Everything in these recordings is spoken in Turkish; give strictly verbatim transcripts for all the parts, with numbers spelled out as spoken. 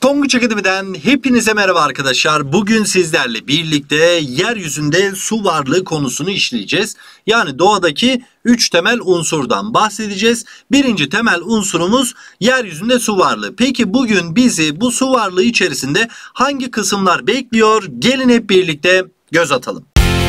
Tonguç Akademi'den hepinize merhaba arkadaşlar. Bugün sizlerle birlikte yeryüzünde su varlığı konusunu işleyeceğiz. Yani doğadaki üç temel unsurdan bahsedeceğiz. Birinci temel unsurumuz yeryüzünde su varlığı. Peki bugün bizi bu su varlığı içerisinde hangi kısımlar bekliyor? Gelin hep birlikte göz atalım.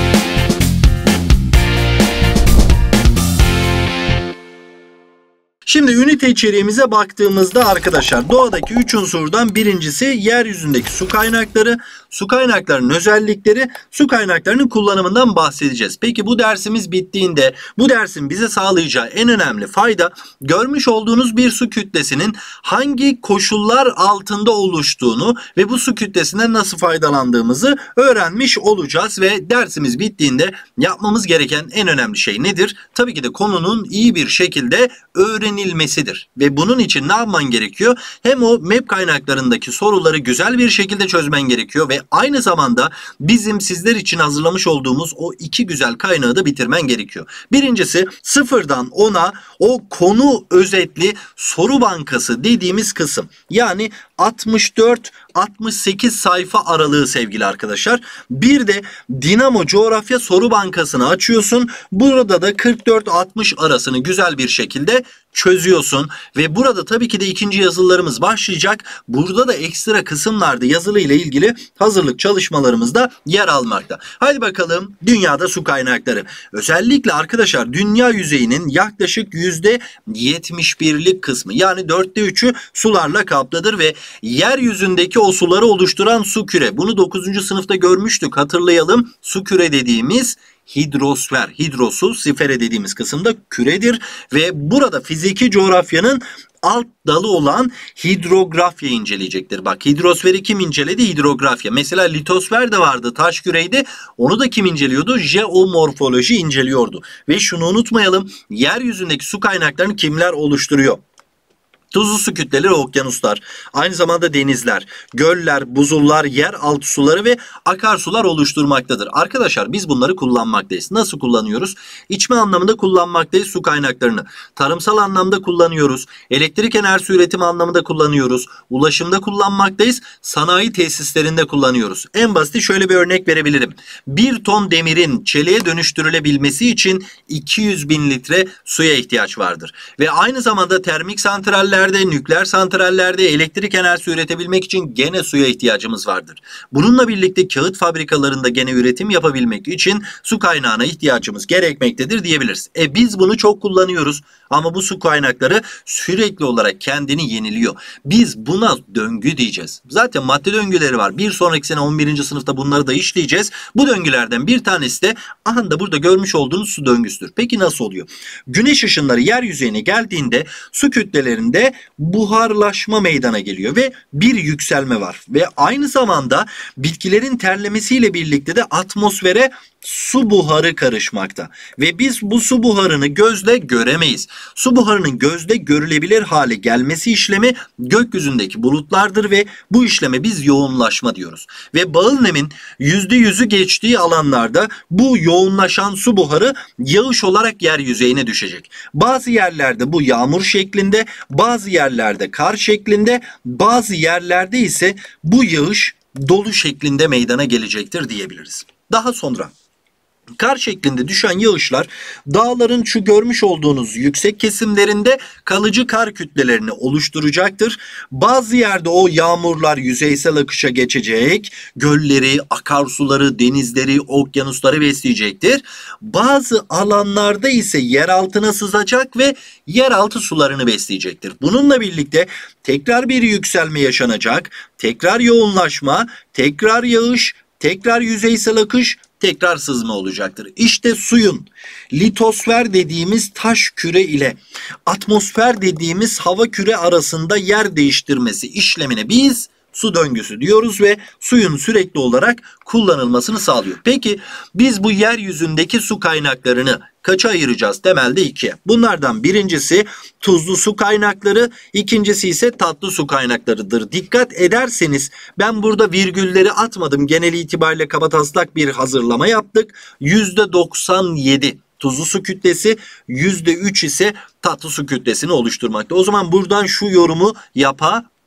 Şimdi ünite içeriğimize baktığımızda arkadaşlar doğadaki üç unsurdan birincisi yeryüzündeki su kaynakları, su kaynaklarının özellikleri, su kaynaklarının kullanımından bahsedeceğiz. Peki bu dersimiz bittiğinde bu dersin bize sağlayacağı en önemli fayda görmüş olduğunuz bir su kütlesinin hangi koşullar altında oluştuğunu ve bu su kütlesinden nasıl faydalandığımızı öğrenmiş olacağız ve dersimiz bittiğinde yapmamız gereken en önemli şey nedir? Tabii ki de konunun iyi bir şekilde öğrenilmesidir. Ve bunun için ne yapman gerekiyor? Hem o map kaynaklarındaki soruları güzel bir şekilde çözmen gerekiyor ve aynı zamanda bizim sizler için hazırlamış olduğumuz o iki güzel kaynağı da bitirmen gerekiyor. Birincisi sıfırdan ona o konu özetli soru bankası dediğimiz kısım. Yani altmış dört altmış sekiz sayfa aralığı sevgili arkadaşlar. Bir de Dinamo Coğrafya Soru Bankası'nı açıyorsun. Burada da kırk dört altmış arasını güzel bir şekilde çözüyorsun. Ve burada tabii ki de ikinci yazılılarımız başlayacak. Burada da ekstra kısımlarda yazılı ile ilgili hazırlık çalışmalarımız da yer almakta. Hadi bakalım dünyada su kaynakları. Özellikle arkadaşlar dünya yüzeyinin yaklaşık yüzde yetmiş birlik kısmı yani dörtte üçü sularla kaplıdır ve yeryüzündeki o suları oluşturan su küre. Bunu dokuzuncu sınıfta görmüştük, hatırlayalım. Su küre dediğimiz hidrosfer, hidrosu sifere dediğimiz kısımda küredir ve burada fiziki coğrafyanın alt dalı olan hidrografya inceleyecektir. Bak hidrosferi kim inceledi? Hidrografya. Mesela litosfer de vardı, taş küreydi. Onu da kim inceliyordu? Jeomorfoloji inceliyordu. Ve şunu unutmayalım. Yeryüzündeki su kaynaklarını kimler oluşturuyor? Tuzlu su kütleleri okyanuslar, aynı zamanda denizler, göller, buzullar, yeraltı suları ve akarsular oluşturmaktadır. Arkadaşlar biz bunları kullanmaktayız. Nasıl kullanıyoruz? İçme anlamında kullanmaktayız su kaynaklarını. Tarımsal anlamda kullanıyoruz. Elektrik enerjisi üretimi anlamında kullanıyoruz. Ulaşımda kullanmaktayız. Sanayi tesislerinde kullanıyoruz. En basit şöyle bir örnek verebilirim. Bir ton demirin çeliğe dönüştürülebilmesi için iki yüz bin litre suya ihtiyaç vardır. Ve aynı zamanda termik santraller, nükleer santrallerde elektrik enerjisi üretebilmek için gene suya ihtiyacımız vardır. Bununla birlikte kağıt fabrikalarında gene üretim yapabilmek için su kaynağına ihtiyacımız gerekmektedir diyebiliriz. E biz bunu çok kullanıyoruz ama bu su kaynakları sürekli olarak kendini yeniliyor. Biz buna döngü diyeceğiz. Zaten madde döngüleri var. Bir sonraki sene on birinci sınıfta bunları da işleyeceğiz. Bu döngülerden bir tanesi de aha da burada görmüş olduğunuz su döngüsüdür. Peki nasıl oluyor? Güneş ışınları yer yüzeyine geldiğinde su kütlelerinde buharlaşma meydana geliyor ve bir yükselme var. Ve aynı zamanda bitkilerin terlemesiyle birlikte de atmosfere su buharı karışmakta. Ve biz bu su buharını gözle göremeyiz. Su buharının gözle görülebilir hale gelmesi işlemi gökyüzündeki bulutlardır ve bu işleme biz yoğunlaşma diyoruz. Ve bağıl nemin yüzde yüzü geçtiği alanlarda bu yoğunlaşan su buharı yağış olarak yeryüzeyine düşecek. Bazı yerlerde bu yağmur şeklinde, bazı yerlerde kar şeklinde, bazı yerlerde ise bu yağış dolu şeklinde meydana gelecektir diyebiliriz. Daha sonra kar şeklinde düşen yağışlar dağların şu görmüş olduğunuz yüksek kesimlerinde kalıcı kar kütlelerini oluşturacaktır. Bazı yerde o yağmurlar yüzeysel akışa geçecek, gölleri, akarsuları, denizleri, okyanusları besleyecektir. Bazı alanlarda ise yer altına sızacak ve yeraltı sularını besleyecektir. Bununla birlikte tekrar bir yükselme yaşanacak, tekrar yoğunlaşma, tekrar yağış, tekrar yüzeysel akış, tekrar sızma olacaktır. İşte suyun litosfer dediğimiz taş küre ile atmosfer dediğimiz hava küre arasında yer değiştirmesi işlemine biz su döngüsü diyoruz ve suyun sürekli olarak kullanılmasını sağlıyor. Peki biz bu yeryüzündeki su kaynaklarını kaça ayıracağız? Temelde ikiye. Bunlardan birincisi tuzlu su kaynakları, ikincisi ise tatlı su kaynaklarıdır. Dikkat ederseniz ben burada virgülleri atmadım. Genel itibariyle kabataslak bir hazırlama yaptık. yüzde doksan yedi tuzlu su kütlesi, yüzde üç ise tatlı su kütlesini oluşturmakta. O zaman buradan şu yorumu yapabiliriz.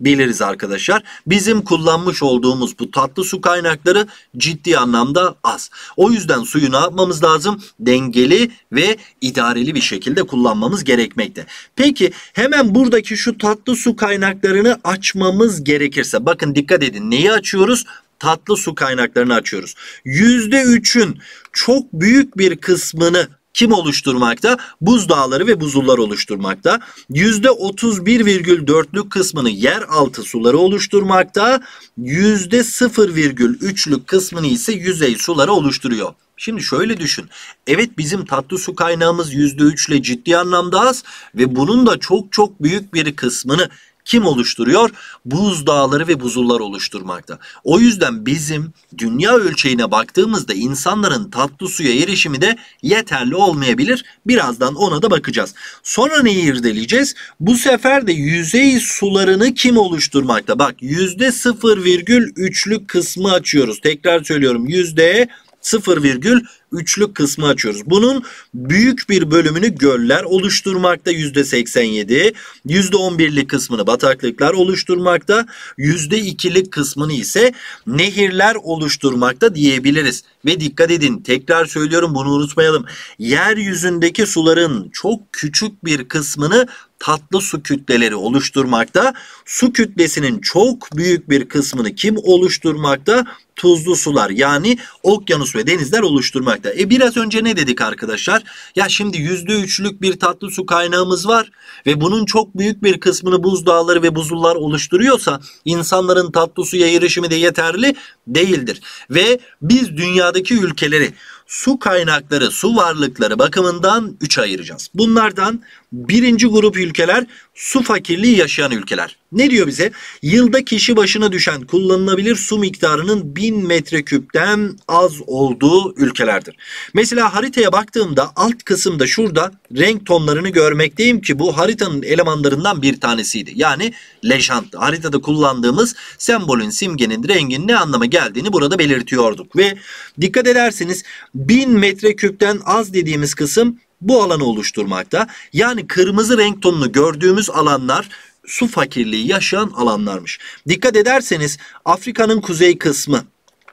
beliriz arkadaşlar. Bizim kullanmış olduğumuz bu tatlı su kaynakları ciddi anlamda az. O yüzden suyu ne yapmamız lazım? Dengeli ve idareli bir şekilde kullanmamız gerekmekte. Peki hemen buradaki şu tatlı su kaynaklarını açmamız gerekirse, bakın dikkat edin, neyi açıyoruz? Tatlı su kaynaklarını açıyoruz. yüzde üçün çok büyük bir kısmını kim oluşturmakta? Buzdağları ve buzullar oluşturmakta. yüzde otuz bir virgül dörtlük kısmını yeraltı suları oluşturmakta. yüzde sıfır virgül üçlük kısmını ise yüzey suları oluşturuyor. Şimdi şöyle düşün. Evet, bizim tatlı su kaynağımız yüzde üç ile ciddi anlamda az ve bunun da çok çok büyük bir kısmını kim oluşturuyor? Buzdağları ve buzullar oluşturmakta. O yüzden bizim dünya ölçeğine baktığımızda insanların tatlı suya erişimi de yeterli olmayabilir. Birazdan ona da bakacağız. Sonra neyi irdeleyeceğiz? Bu sefer de yüzey sularını kim oluşturmakta? Bak, yüzde sıfır virgül üçlük kısmı açıyoruz. Tekrar söylüyorum, yüzde sıfır virgül üçlük kısmı açıyoruz. Bunun büyük bir bölümünü göller oluşturmakta, yüzde seksen yedi. yüzde on birlik kısmını bataklıklar oluşturmakta. yüzde ikilik kısmını ise nehirler oluşturmakta diyebiliriz. Ve dikkat edin, tekrar söylüyorum, bunu unutmayalım. Yeryüzündeki suların çok küçük bir kısmını tatlı su kütleleri oluşturmakta. Su kütlesinin çok büyük bir kısmını kim oluşturmakta? Tuzlu sular, yani okyanus ve denizler oluşturmakta. E biraz önce ne dedik arkadaşlar? Ya şimdi yüzde üçlük bir tatlı su kaynağımız var ve bunun çok büyük bir kısmını buzdağları ve buzullar oluşturuyorsa insanların tatlı suya erişimi de yeterli değildir. Ve biz dünyadaki ülkeleri su kaynakları, su varlıkları bakımından üçe ayıracağız. Bunlardan birinci grup ülkeler su fakirliği yaşayan ülkeler. Ne diyor bize? Yılda kişi başına düşen kullanılabilir su miktarının bin metreküpten az olduğu ülkelerdir. Mesela haritaya baktığımda alt kısımda şurada renk tonlarını görmekteyim ki bu haritanın elemanlarından bir tanesiydi. Yani lejant, haritada kullandığımız sembolün, simgenin, rengin ne anlama geldiğini burada belirtiyorduk. Ve dikkat ederseniz bin metreküpten az dediğimiz kısım bu alanı oluşturmakta. Yani kırmızı renk tonunu gördüğümüz alanlar su fakirliği yaşayan alanlarmış. Dikkat ederseniz Afrika'nın kuzey kısmı,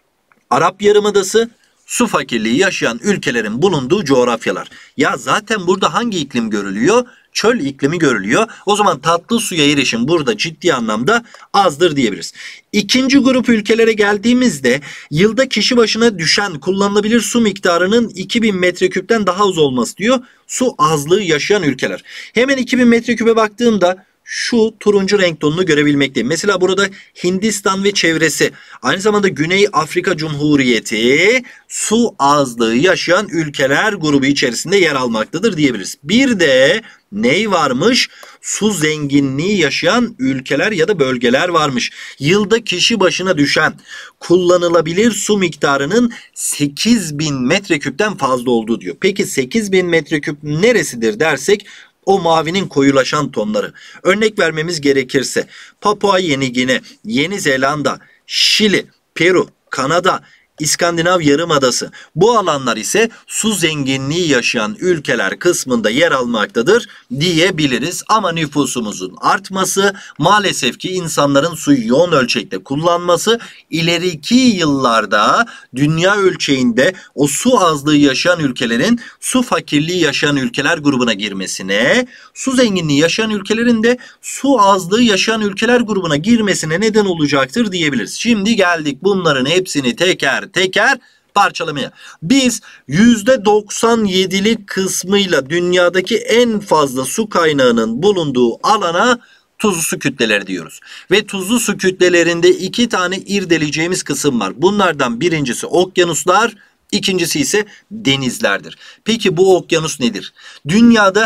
Arap Yarımadası su fakirliği yaşayan ülkelerin bulunduğu coğrafyalar. Ya zaten burada hangi iklim görülüyor? Çöl iklimi görülüyor. O zaman tatlı suya erişim burada ciddi anlamda azdır diyebiliriz. İkinci grup ülkelere geldiğimizde yılda kişi başına düşen kullanılabilir su miktarının iki bin metreküpten daha az olması diyor. Su azlığı yaşayan ülkeler. Hemen iki bin metreküpe baktığımda şu turuncu renk tonunu görebilmekteyim. Mesela burada Hindistan ve çevresi, aynı zamanda Güney Afrika Cumhuriyeti su azlığı yaşayan ülkeler grubu içerisinde yer almaktadır diyebiliriz. Bir de ney varmış? Su zenginliği yaşayan ülkeler ya da bölgeler varmış. Yılda kişi başına düşen kullanılabilir su miktarının sekiz bin metreküpten fazla olduğu diyor. Peki sekiz bin metreküp neresidir dersek, o mavinin koyulaşan tonları. Örnek vermemiz gerekirse Papua Yeni Gine, Yeni Zelanda, Şili, Peru, Kanada, İskandinav Yarımadası, bu alanlar ise su zenginliği yaşayan ülkeler kısmında yer almaktadır diyebiliriz. Ama nüfusumuzun artması, maalesef ki insanların suyu yoğun ölçekte kullanması ileriki yıllarda dünya ölçeğinde o su azlığı yaşayan ülkelerin su fakirliği yaşayan ülkeler grubuna girmesine, su zenginliği yaşayan ülkelerin de su azlığı yaşayan ülkeler grubuna girmesine neden olacaktır diyebiliriz. Şimdi geldik bunların hepsini teker teker parçalamaya. Biz yüzde doksan yedilik kısmıyla dünyadaki en fazla su kaynağının bulunduğu alana tuzlu su kütleleri diyoruz. Ve tuzlu su kütlelerinde iki tane irdeleyeceğimiz kısım var. Bunlardan birincisi okyanuslar, İkincisi ise denizlerdir. Peki bu okyanus nedir? Dünyada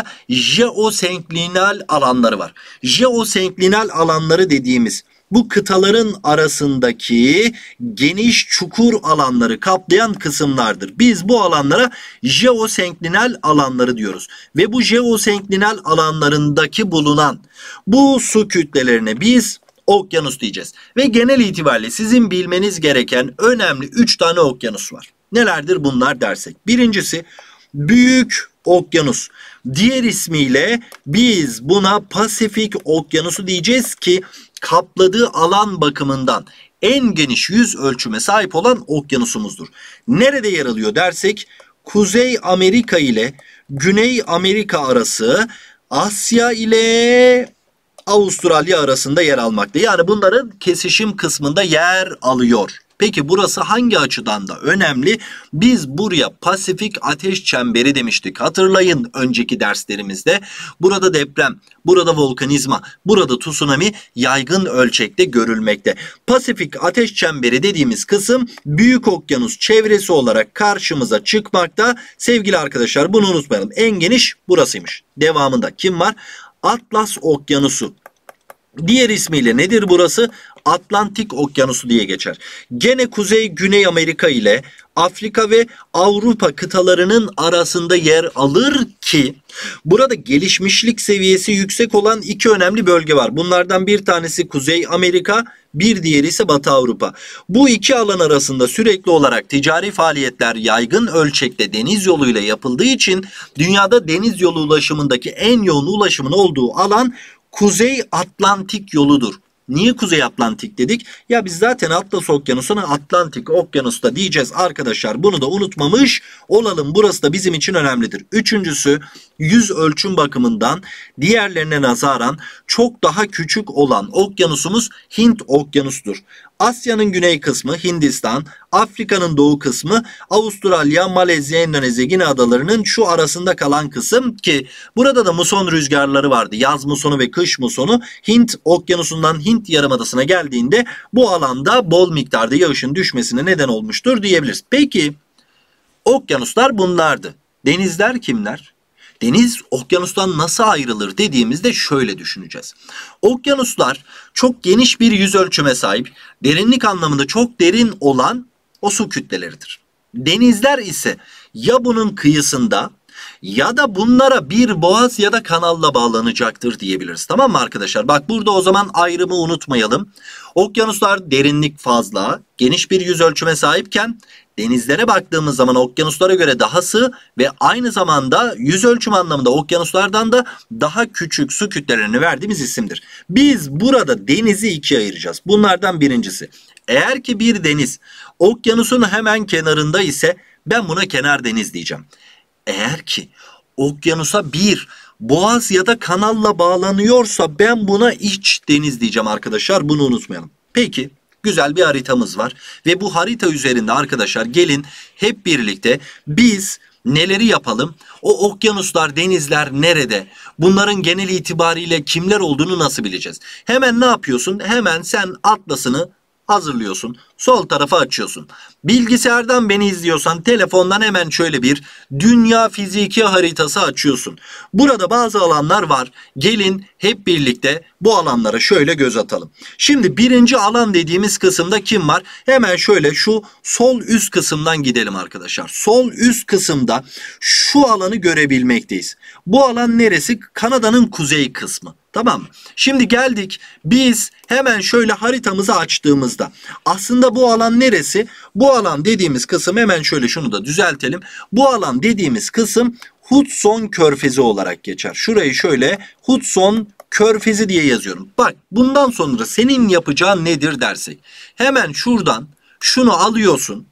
jeosenklinal alanları var. Jeosenklinal alanları dediğimiz bu kıtaların arasındaki geniş çukur alanları kaplayan kısımlardır. Biz bu alanlara jeosenklinal alanları diyoruz. Ve bu jeosenklinal alanlarındaki bulunan bu su kütlelerine biz okyanus diyeceğiz. Ve genel itibariyle sizin bilmeniz gereken önemli üç tane okyanus var. Nelerdir bunlar dersek? Birincisi Büyük Okyanus. Diğer ismiyle biz buna Pasifik Okyanusu diyeceğiz ki kapladığı alan bakımından en geniş yüz ölçüme sahip olan okyanusumuzdur. Nerede yer alıyor dersek, Kuzey Amerika ile Güney Amerika arası, Asya ile Avustralya arasında yer almakta. Yani bunların kesişim kısmında yer alıyor. Peki burası hangi açıdan da önemli? Biz buraya Pasifik Ateş Çemberi demiştik. Hatırlayın önceki derslerimizde. Burada deprem, burada volkanizma, burada tsunami yaygın ölçekte görülmekte. Pasifik Ateş Çemberi dediğimiz kısım Büyük Okyanus çevresi olarak karşımıza çıkmakta. Sevgili arkadaşlar, bunu unutmayalım. En geniş burasıymış. Devamında kim var? Atlas Okyanusu. Diğer ismiyle nedir burası? Atlantik Okyanusu diye geçer. Gene Kuzey Güney Amerika ile Afrika ve Avrupa kıtalarının arasında yer alır ki burada gelişmişlik seviyesi yüksek olan iki önemli bölge var. Bunlardan bir tanesi Kuzey Amerika, bir diğeri ise Batı Avrupa. Bu iki alan arasında sürekli olarak ticari faaliyetler yaygın ölçekte deniz yoluyla yapıldığı için dünyada deniz yolu ulaşımındaki en yoğun ulaşımın olduğu alan Kuzey Atlantik yoludur. Niye Kuzey Atlantik dedik? Ya biz zaten Atlas Okyanusu'na Atlantik Okyanus'ta diyeceğiz arkadaşlar. Bunu da unutmamış olalım. Burası da bizim için önemlidir. Üçüncüsü, yüz ölçüm bakımından diğerlerine nazaran çok daha küçük olan okyanusumuz Hint Okyanusu'dur. Asya'nın güney kısmı Hindistan, Afrika'nın doğu kısmı Avustralya, Malezya, Endonezya, Güney adalarının şu arasında kalan kısım ki burada da muson rüzgarları vardı. Yaz musonu ve kış musonu Hint Okyanusu'ndan Hint Yarımadası'na geldiğinde bu alanda bol miktarda yağışın düşmesine neden olmuştur diyebiliriz. Peki okyanuslar bunlardı. Denizler kimler? Deniz okyanustan nasıl ayrılır dediğimizde şöyle düşüneceğiz. Okyanuslar çok geniş bir yüz ölçüme sahip, derinlik anlamında çok derin olan o su kütleleridir. Denizler ise ya bunun kıyısında ya da bunlara bir boğaz ya da kanalla bağlanacaktır diyebiliriz. Tamam mı arkadaşlar? Bak burada o zaman ayrımı unutmayalım. Okyanuslar derinlik fazla, geniş bir yüz ölçüme sahipken denizlere baktığımız zaman okyanuslara göre daha sığ ve aynı zamanda yüz ölçüm anlamında okyanuslardan da daha küçük su kütlelerini verdiğimiz isimdir. Biz burada denizi ikiye ayıracağız. Bunlardan birincisi, eğer ki bir deniz okyanusun hemen kenarında ise ben buna kenar deniz diyeceğim. Eğer ki okyanusa bir boğaz ya da kanalla bağlanıyorsa ben buna iç deniz diyeceğim arkadaşlar. Bunu unutmayalım. Peki güzel bir haritamız var ve bu harita üzerinde arkadaşlar gelin hep birlikte biz neleri yapalım? O okyanuslar, denizler nerede? Bunların genel itibariyle kimler olduğunu nasıl bileceğiz? Hemen ne yapıyorsun? Hemen sen atlasını hazırlıyorsun. Sol tarafa açıyorsun. Bilgisayardan beni izliyorsan telefondan hemen şöyle bir dünya fiziki haritası açıyorsun. Burada bazı alanlar var. Gelin hep birlikte bu alanlara şöyle göz atalım. Şimdi birinci alan dediğimiz kısımda kim var? Hemen şöyle şu sol üst kısımdan gidelim arkadaşlar. Sol üst kısımda şu alanı görebilmekteyiz. Bu alan neresi? Kanada'nın kuzey kısmı. Tamam mı? Şimdi geldik biz hemen şöyle haritamızı açtığımızda aslında bu alan neresi? Bu alan dediğimiz kısım hemen şöyle şunu da düzeltelim. Bu alan dediğimiz kısım Hudson Körfezi olarak geçer. Şurayı şöyle Hudson Körfezi diye yazıyorum. Bak bundan sonra senin yapacağın nedir dersek. Hemen şuradan şunu alıyorsun.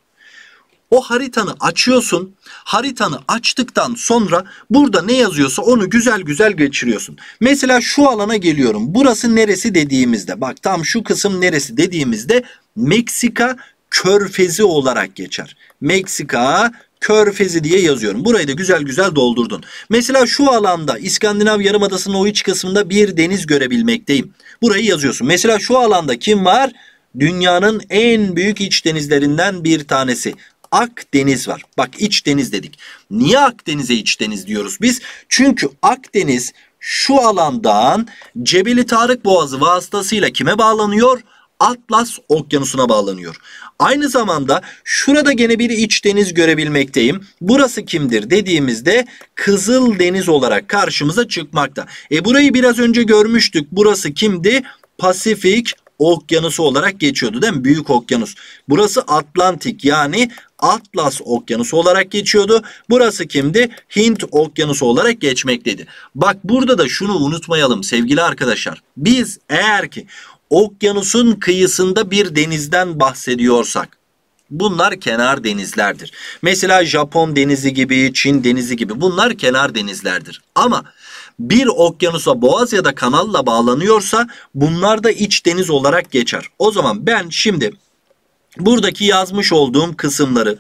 O haritanı açıyorsun. Haritanı açtıktan sonra burada ne yazıyorsa onu güzel güzel geçiriyorsun. Mesela şu alana geliyorum. Burası neresi dediğimizde bak tam şu kısım neresi dediğimizde Meksika Körfezi olarak geçer. Meksika Körfezi diye yazıyorum. Burayı da güzel güzel doldurdun. Mesela şu alanda İskandinav Yarımadası'nın o iç kısmında bir deniz görebilmekteyim. Burayı yazıyorsun. Mesela şu alanda kim var? Dünyanın en büyük iç denizlerinden bir tanesi. Akdeniz var. Bak iç deniz dedik. Niye Akdeniz'e iç deniz diyoruz biz? Çünkü Akdeniz şu alandan Cebeli Tarık Boğazı vasıtasıyla kime bağlanıyor? Atlas Okyanusu'na bağlanıyor. Aynı zamanda şurada gene bir iç deniz görebilmekteyim. Burası kimdir dediğimizde Kızıldeniz olarak karşımıza çıkmakta. E burayı biraz önce görmüştük. Burası kimdi? Pasifik Okyanusu olarak geçiyordu değil mi? Büyük okyanus. Burası Atlantik yani Atlas Okyanusu olarak geçiyordu. Burası kimdi? Hint Okyanusu olarak geçmekteydi. Bak burada da şunu unutmayalım sevgili arkadaşlar. Biz eğer ki okyanusun kıyısında bir denizden bahsediyorsak, bunlar kenar denizlerdir. Mesela Japon denizi gibi, Çin denizi gibi bunlar kenar denizlerdir. Ama bir okyanusa boğaz ya da kanalla bağlanıyorsa bunlar da iç deniz olarak geçer. O zaman ben şimdi buradaki yazmış olduğum kısımları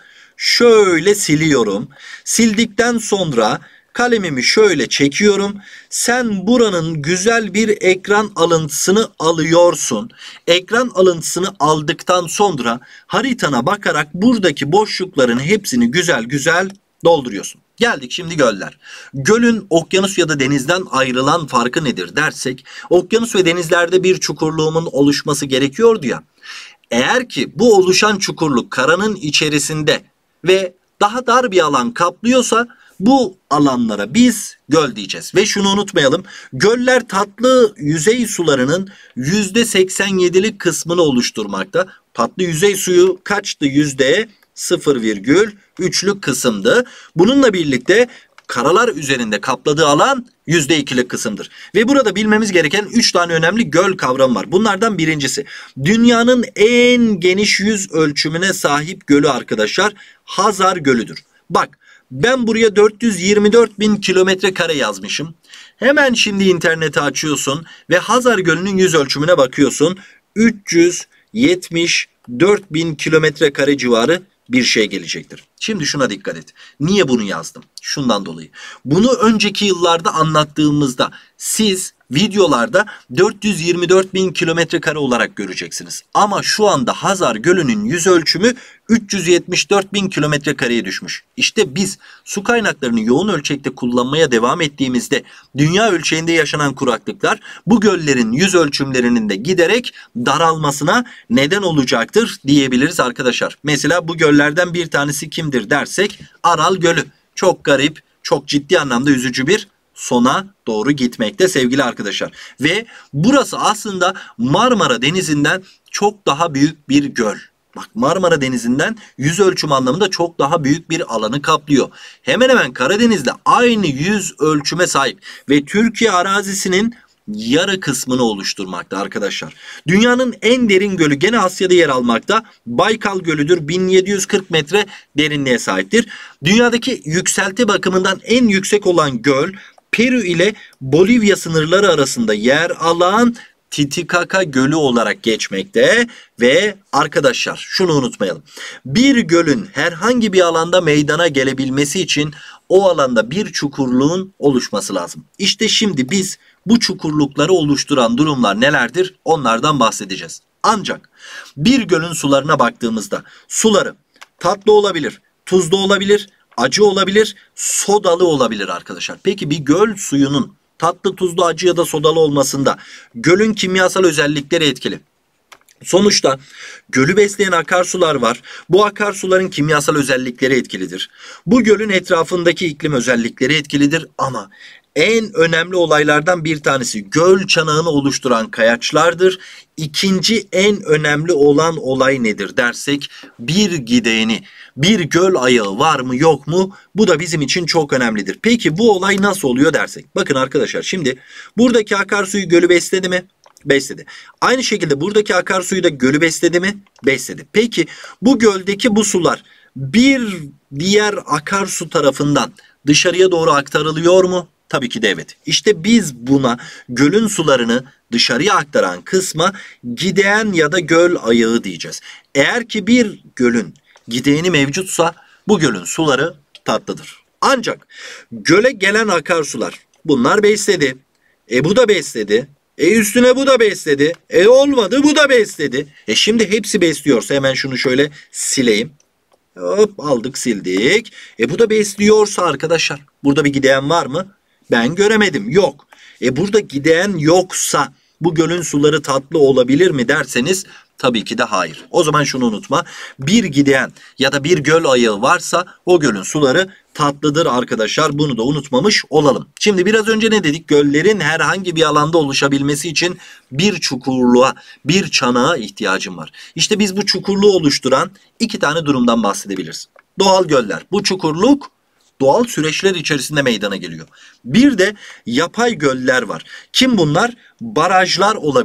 şöyle siliyorum. Sildikten sonra kalemimi şöyle çekiyorum. Sen buranın güzel bir ekran alıntısını alıyorsun. Ekran alıntısını aldıktan sonra haritana bakarak buradaki boşlukların hepsini güzel güzel dolduruyorsun. Geldik şimdi göller. Gölün okyanus ya da denizden ayrılan farkı nedir dersek, okyanus ve denizlerde bir çukurluğumun oluşması gerekiyordu ya. Eğer ki bu oluşan çukurluk karanın içerisinde ve daha dar bir alan kaplıyorsa bu alanlara biz göl diyeceğiz. Ve şunu unutmayalım. Göller tatlı yüzey sularının yüzde seksen yedilik kısmını oluşturmakta. Tatlı yüzey suyu kaçtı yüzdeye? sıfır virgül üçlük kısımdı. Bununla birlikte karalar üzerinde kapladığı alan yüzde ikilik kısımdır. Ve burada bilmemiz gereken üç tane önemli göl kavramı var. Bunlardan birincisi, dünyanın en geniş yüz ölçümüne sahip gölü arkadaşlar Hazar Gölü'dür. Bak, ben buraya dört yüz yirmi dört bin kilometre kare yazmışım. Hemen şimdi interneti açıyorsun ve Hazar Gölü'nün yüz ölçümüne bakıyorsun. üç yüz yetmiş dört bin kilometre kare civarı bir şey gelecektir. Şimdi şuna dikkat et. Niye bunu yazdım? Şundan dolayı. Bunu önceki yıllarda anlattığımızda siz videolarda dört yüz yirmi dört bin kilometre kare olarak göreceksiniz. Ama şu anda Hazar Gölü'nün yüz ölçümü üç yüz yetmiş dört bin kilometre kareye düşmüş. İşte biz su kaynaklarını yoğun ölçekte kullanmaya devam ettiğimizde dünya ölçeğinde yaşanan kuraklıklar bu göllerin yüz ölçümlerinin de giderek daralmasına neden olacaktır diyebiliriz arkadaşlar. Mesela bu göllerden bir tanesi kimdir dersek Aral Gölü. Çok garip, çok ciddi anlamda üzücü bir sona doğru gitmekte sevgili arkadaşlar. Ve burası aslında Marmara Denizi'nden çok daha büyük bir göl. Bak, Marmara Denizi'nden yüz ölçüm anlamında çok daha büyük bir alanı kaplıyor. Hemen hemen Karadeniz'de aynı yüz ölçüme sahip ve Türkiye arazisinin yarı kısmını oluşturmakta arkadaşlar. Dünyanın en derin gölü gene Asya'da yer almakta. Baykal Gölü'dür. bin yedi yüz kırk metre derinliğe sahiptir. Dünyadaki yükselti bakımından en yüksek olan göl Peru ile Bolivya sınırları arasında yer alan Titicaca Gölü olarak geçmekte. Ve arkadaşlar şunu unutmayalım. Bir gölün herhangi bir alanda meydana gelebilmesi için o alanda bir çukurluğun oluşması lazım. İşte şimdi biz bu çukurlukları oluşturan durumlar nelerdir? Onlardan bahsedeceğiz. Ancak bir gölün sularına baktığımızda suları tatlı olabilir, tuzlu olabilir, acı olabilir, sodalı olabilir arkadaşlar. Peki bir göl suyunun tatlı, tuzlu, acı ya da sodalı olmasında gölün kimyasal özellikleri etkili. Sonuçta gölü besleyen akarsular var. Bu akarsuların kimyasal özellikleri etkilidir. Bu gölün etrafındaki iklim özellikleri etkilidir ama en önemli olaylardan bir tanesi göl çanağını oluşturan kayaçlardır. İkinci en önemli olan olay nedir dersek bir gideyeni, bir göl ayağı var mı yok mu? Bu da bizim için çok önemlidir. Peki bu olay nasıl oluyor dersek? Bakın arkadaşlar, şimdi buradaki akarsuyu gölü besledi mi? Besledi. Aynı şekilde buradaki akarsuyu da gölü besledi mi? Besledi. Peki bu göldeki bu sular bir diğer akarsu tarafından dışarıya doğru aktarılıyor mu? Tabii ki de evet. İşte biz buna gölün sularını dışarıya aktaran kısma gideğen ya da göl ayağı diyeceğiz. Eğer ki bir gölün gideğeni mevcutsa bu gölün suları tatlıdır. Ancak göle gelen akarsular, bunlar besledi. E bu da besledi. E üstüne bu da besledi. E olmadı, bu da besledi. E şimdi hepsi besliyorsa hemen şunu şöyle sileyim. Hop, aldık, sildik. E bu da besliyorsa arkadaşlar burada bir gideğen var mı? Ben göremedim. Yok. E burada gideğen yoksa bu gölün suları tatlı olabilir mi derseniz tabii ki de hayır. O zaman şunu unutma. Bir gideğen ya da bir göl ayağı varsa o gölün suları tatlıdır arkadaşlar. Bunu da unutmamış olalım. Şimdi biraz önce ne dedik? Göllerin herhangi bir alanda oluşabilmesi için bir çukurluğa, bir çanağa ihtiyacım var. İşte biz bu çukurluğu oluşturan iki tane durumdan bahsedebiliriz. Doğal göller. Bu çukurluk doğal süreçler içerisinde meydana geliyor. Bir de yapay göller var. Kim bunlar? Barajlar olabilir.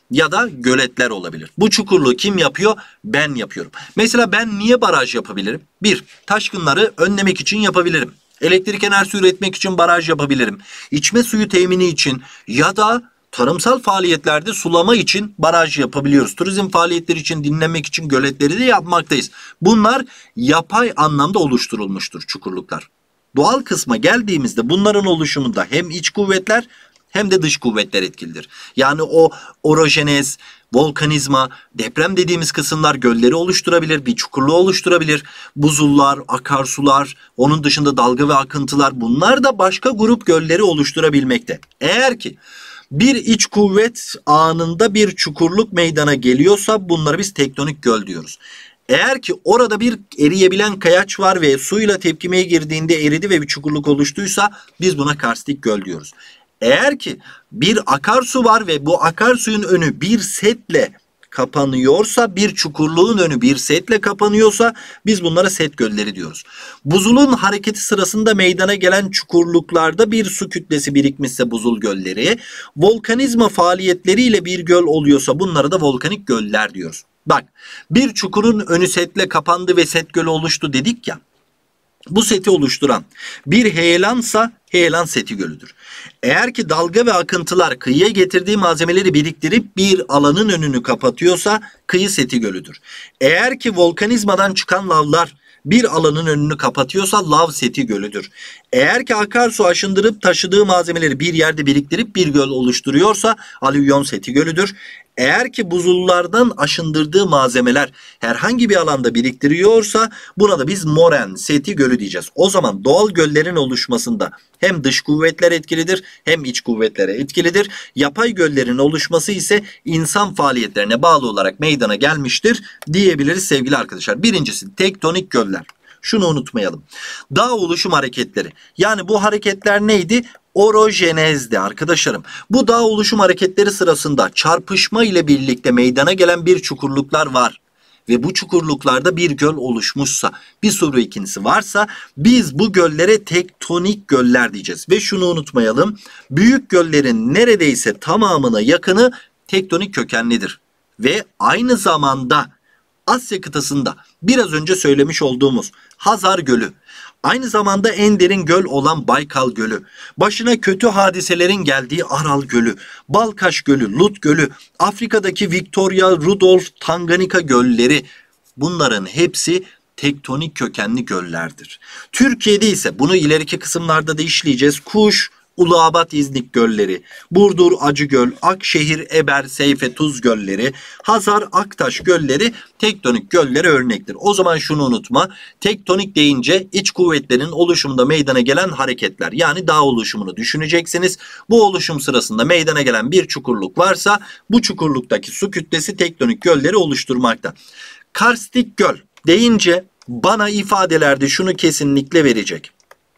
ya da göletler olabilir. Bu çukurluğu kim yapıyor? Ben yapıyorum. Mesela ben niye baraj yapabilirim? Bir, taşkınları önlemek için yapabilirim. Elektrik enerjisi üretmek için baraj yapabilirim. İçme suyu temini için ya da tarımsal faaliyetlerde sulama için baraj yapabiliyoruz. Turizm faaliyetleri için, dinlenmek için göletleri de yapmaktayız. Bunlar yapay anlamda oluşturulmuştur çukurluklar. Doğal kısma geldiğimizde bunların oluşumunda hem iç kuvvetler hem de dış kuvvetler etkilidir. Yani o orojenez, volkanizma, deprem dediğimiz kısımlar gölleri oluşturabilir, bir çukurluğu oluşturabilir. Buzullar, akarsular, onun dışında dalga ve akıntılar, bunlar da başka grup gölleri oluşturabilmekte. Eğer ki bir iç kuvvet anında bir çukurluk meydana geliyorsa bunları biz tektonik göl diyoruz. Eğer ki orada bir eriyebilen kayaç var ve suyla tepkimeye girdiğinde eridi ve bir çukurluk oluştuysa biz buna karstik göl diyoruz. Eğer ki bir akarsu var ve bu akarsuyun önü bir setle kapanıyorsa, bir çukurluğun önü bir setle kapanıyorsa biz bunlara set gölleri diyoruz. Buzulun hareketi sırasında meydana gelen çukurluklarda bir su kütlesi birikmişse buzul gölleri, volkanizma faaliyetleriyle bir göl oluyorsa bunlara da volkanik göller diyoruz. Bak, bir çukurun önü setle kapandı ve set gölü oluştu dedik ya. Bu seti oluşturan bir heyelansa heyelan seti gölüdür. Eğer ki dalga ve akıntılar kıyıya getirdiği malzemeleri biriktirip bir alanın önünü kapatıyorsa kıyı seti gölüdür. Eğer ki volkanizmadan çıkan lavlar bir alanın önünü kapatıyorsa lav seti gölüdür. Eğer ki akarsu aşındırıp taşıdığı malzemeleri bir yerde biriktirip bir göl oluşturuyorsa alüvyon seti gölüdür. Eğer ki buzullardan aşındırdığı malzemeler herhangi bir alanda biriktiriyorsa buna da biz moren seti gölü diyeceğiz. O zaman doğal göllerin oluşmasında hem dış kuvvetler etkilidir hem iç kuvvetlere etkilidir. Yapay göllerin oluşması ise insan faaliyetlerine bağlı olarak meydana gelmiştir diyebiliriz sevgili arkadaşlar. Birincisi tektonik göller. Şunu unutmayalım. Dağ oluşum hareketleri. Yani bu hareketler neydi? Orojenezdi arkadaşlarım. Bu dağ oluşum hareketleri sırasında çarpışma ile birlikte meydana gelen bir çukurluklar var. Ve bu çukurluklarda bir göl oluşmuşsa, bir soru ikincisi varsa biz bu göllere tektonik göller diyeceğiz. Ve şunu unutmayalım. Büyük göllerin neredeyse tamamına yakını tektonik kökenlidir. Ve aynı zamanda Asya kıtasında biraz önce söylemiş olduğumuz Hazar Gölü, aynı zamanda en derin göl olan Baykal Gölü, başına kötü hadiselerin geldiği Aral Gölü, Balkaş Gölü, Lut Gölü, Afrika'daki Victoria, Rudolf, Tanganyika gölleri, bunların hepsi tektonik kökenli göllerdir. Türkiye'de ise bunu ileriki kısımlarda da işleyeceğiz. Kuş, Uluabat İznik gölleri, Burdur Acıgöl, Akşehir Eber Seyfe Tuz gölleri, Hazar Aktaş gölleri tektonik göllere örnektir. O zaman şunu unutma. Tektonik deyince iç kuvvetlerin oluşumunda meydana gelen hareketler, yani dağ oluşumunu düşüneceksiniz. Bu oluşum sırasında meydana gelen bir çukurluk varsa bu çukurluktaki su kütlesi tektonik gölleri oluşturmakta. Karstik göl deyince bana ifadelerde şunu kesinlikle verecek.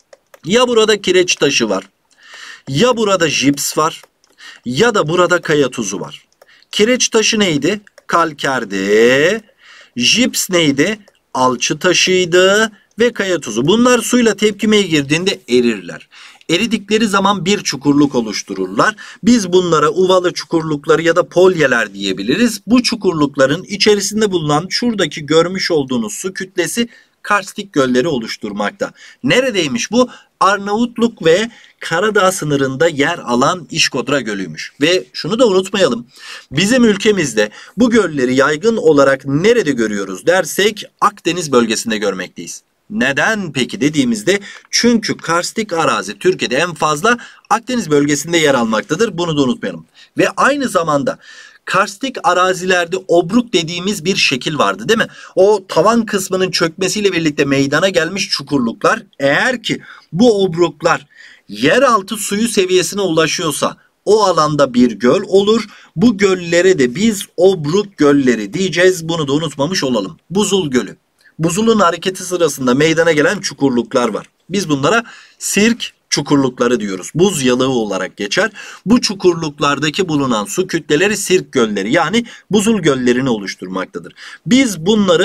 Ya burada kireç taşı var, ya burada jips var ya da burada kaya tuzu var. Kireç taşı neydi? Kalkerdi. Jips neydi? Alçı taşıydı ve kaya tuzu. Bunlar suyla tepkimeye girdiğinde erirler. Eridikleri zaman bir çukurluk oluştururlar. Biz bunlara uvalı çukurlukları ya da polyeler diyebiliriz. Bu çukurlukların içerisinde bulunan şuradaki görmüş olduğunuz su kütlesi karstik gölleri oluşturmakta. Neredeymiş bu? Arnavutluk ve Karadağ sınırında yer alan İşkotra Gölü'ymüş. Ve şunu da unutmayalım. Bizim ülkemizde bu gölleri yaygın olarak nerede görüyoruz dersek Akdeniz bölgesinde görmekteyiz. Neden peki dediğimizde çünkü karstik arazi Türkiye'de en fazla Akdeniz bölgesinde yer almaktadır. Bunu da unutmayalım. Ve aynı zamanda karstik arazilerde obruk dediğimiz bir şekil vardı değil mi? O tavan kısmının çökmesiyle birlikte meydana gelmiş çukurluklar, eğer ki bu obruklar yeraltı suyu seviyesine ulaşıyorsa o alanda bir göl olur. Bu göllere de biz obruk gölleri diyeceğiz. Bunu da unutmamış olalım. Buzul Gölü. Buzulun hareketi sırasında meydana gelen çukurluklar var. Biz bunlara sirk çukurlukları diyoruz. Buz yalığı olarak geçer. Bu çukurluklardaki bulunan su kütleleri sirk gölleri, yani buzul göllerini oluşturmaktadır. Biz bunları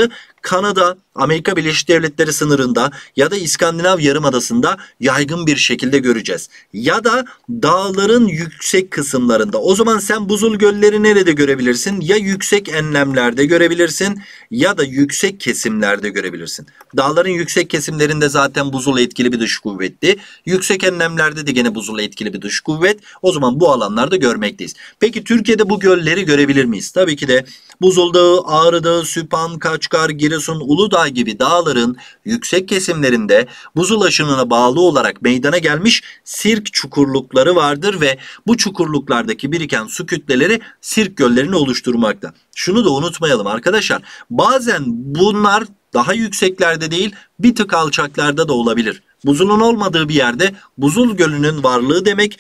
Kanada, Amerika Birleşik Devletleri sınırında ya da İskandinav Yarımadası'nda yaygın bir şekilde göreceğiz. Ya da dağların yüksek kısımlarında. O zaman sen buzul gölleri nerede görebilirsin? Ya yüksek enlemlerde görebilirsin ya da yüksek kesimlerde görebilirsin. Dağların yüksek kesimlerinde zaten buzul etkili bir dış kuvvetti. Yüksek enlemlerde de gene buzul etkili bir dış kuvvet. O zaman bu alanlarda görmekteyiz. Peki Türkiye'de bu gölleri görebilir miyiz? Tabii ki de Buzul Dağı, Ağrı Dağı, Süphan, Kaçkar, Giresun, Uludağ gibi dağların yüksek kesimlerinde buzul aşınına bağlı olarak meydana gelmiş sirk çukurlukları vardır ve bu çukurluklardaki biriken su kütleleri sirk göllerini oluşturmakta. Şunu da unutmayalım arkadaşlar. Bazen bunlar daha yükseklerde değil, bir tık alçaklarda da olabilir. Buzulun olmadığı bir yerde buzul gölünün varlığı demek